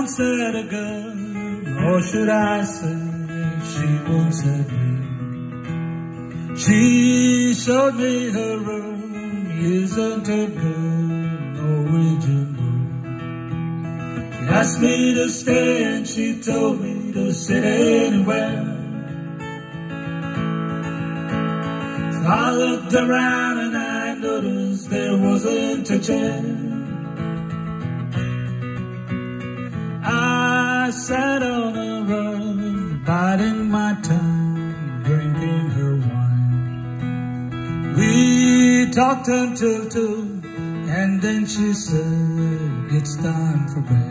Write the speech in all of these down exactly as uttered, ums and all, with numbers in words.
once had a girl, or should I say, she once had me. She showed me her room, isn't a good Norwegian room. She asked me to stay and she told me to sit anywhere. So I looked around and I noticed there wasn't a chair. I sat on a rug, biding my time, drinking her wine. We talked until two, and then she said, it's time for bed.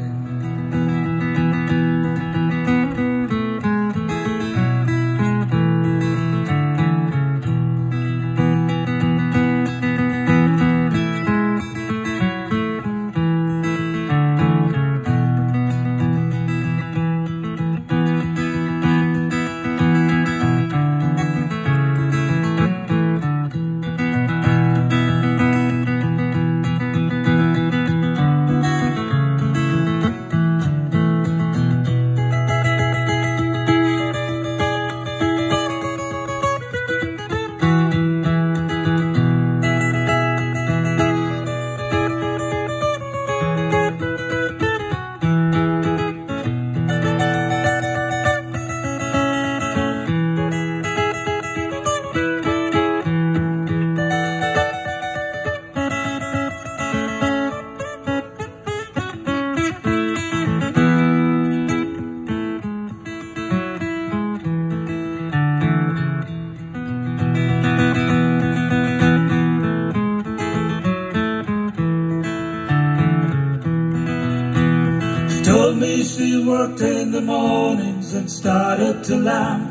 Told me she worked in the mornings and started to laugh.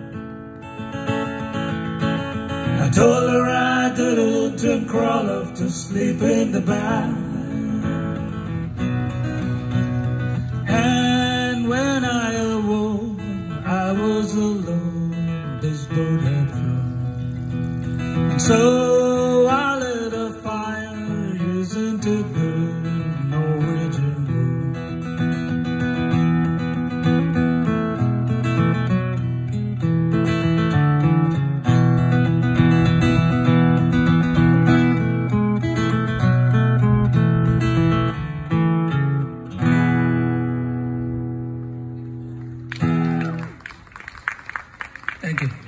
I told her I didn't and crawl off to sleep in the bath. And when I awoke, I was alone, this boat had flown. And so I lit a fire, isn't it good, Norwegian wood. Thank you.